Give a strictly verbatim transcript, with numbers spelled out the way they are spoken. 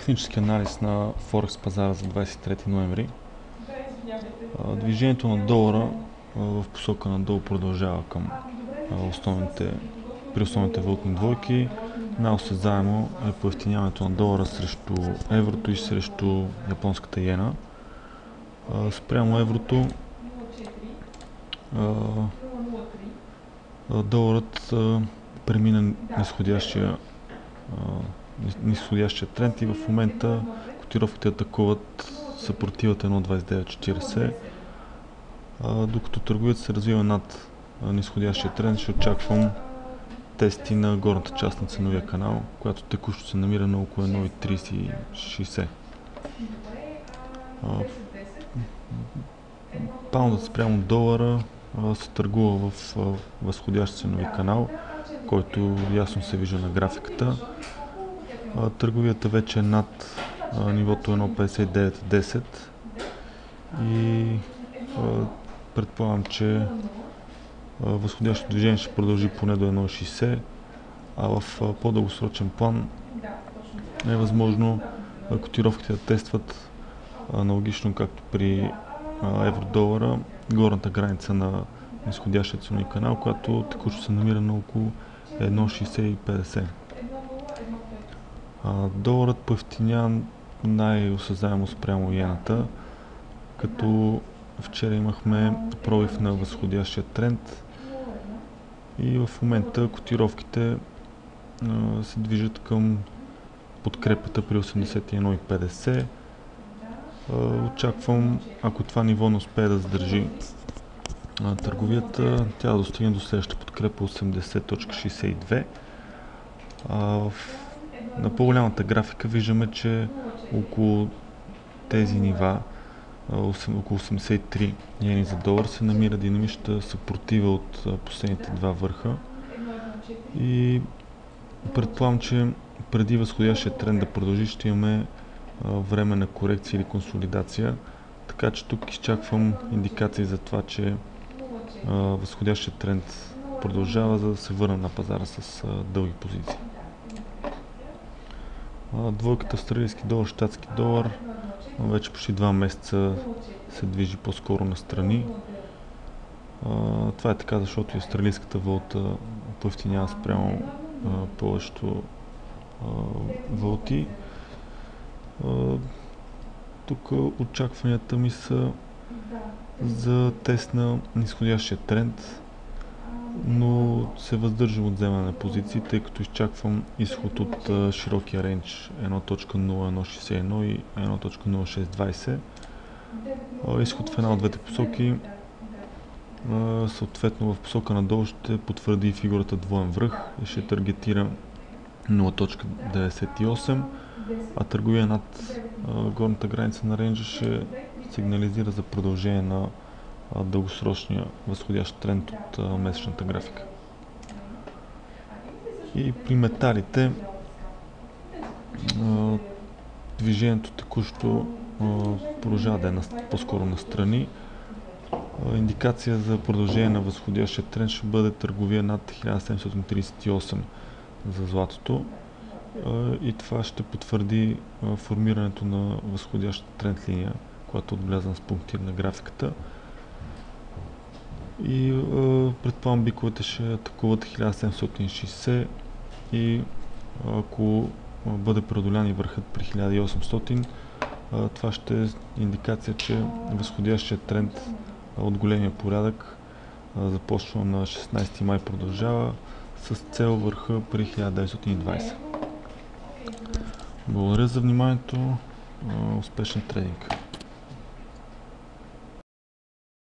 Технически анализ на Форекс пазара за двадесет и трети ноември. Движението на долара в посока надолу продължава към основните, при основните валутни двойки. Най-осезаемо е поевтиняването на долара срещу еврото и срещу японската йена. Спрямо еврото доларът премина нисходящия нисходящия тренд и в момента котировките атакуват съпротивата едно двадесет и девет четиридесет. Докато търговията се развива над нисходящия тренд, ще очаквам тести на горната част на ценовия канал, която текущо се намира на около едно тридесет и шейсет. Паундът спрямо долара се търгува в възходящ ценови канал, който ясно се вижда на графиката. Търговията вече е над нивото едно петдесет и девет десет и предполагам, че възходящото движение ще продължи поне до едно шейсет, а в по-дългосрочен план е възможно котировките да тестват аналогично както при евро-долара горната граница на изходящия ценови канал, която текущо се намира на около едно шейсет и петдесет. Доларът поевтиня най-осезаемо спрямо йената, като вчера имахме пробив на възходящия тренд и в момента котировките се движат към подкрепата при осемдесет и едно и петдесет. Очаквам, ако това ниво не успее да задържи търговията, тя да достигне до следващата подкрепа осемдесет шейсет и две. На по-голямата графика виждаме, че около тези нива, около осемдесет и три йени за долар, се намира динамичната съпротива от последните два върха и предполагам, че преди възходящия тренд да продължи, ще имаме време на корекция или консолидация, така че тук изчаквам индикации за това, че възходящия тренд продължава, за да се върна на пазара с дълги позиции. Двойката австралийски долар, щатски долар вече почти два месеца се движи по-скоро настрани. Това е така, защото и австралийската валута поевтинява спрямо повечето валути. Тук очакванията ми са за тест на нисходящия тренд, но се въздържам от вземане на позиции, тъй като изчаквам изход от широкия рейндж едно нула едно шейсет и едно и едно нула шест двадесет. Изход в една от двете посоки, съответно в посока надолу, ще потвърди фигурата двоен връх и ще таргетира нула деветдесет и осем, а търговия над горната граница на рейнджа ще сигнализира за продължение на дългосрочния възходящ тренд от месечната графика. И при металите движението текущо продължава да е по-скоро настрани. Индикация за продължение на възходящия тренд ще бъде търговия над хиляда седемстотин тридесет и осем за златото и това ще потвърди формирането на възходяща тренд линия, която е отбелязана с пунктир на графиката. И е, предполагам биковете ще атакуват хиляда седемстотин и шейсет и ако бъде преодолян и върхът при хиляда и осемстотин, е, това ще е индикация, че възходящия тренд от големия порядък е, започва на шестнадесети май, продължава с цел върха при хиляда деветстотин и двадесет. Благодаря за вниманието, е, успешен трейдинг!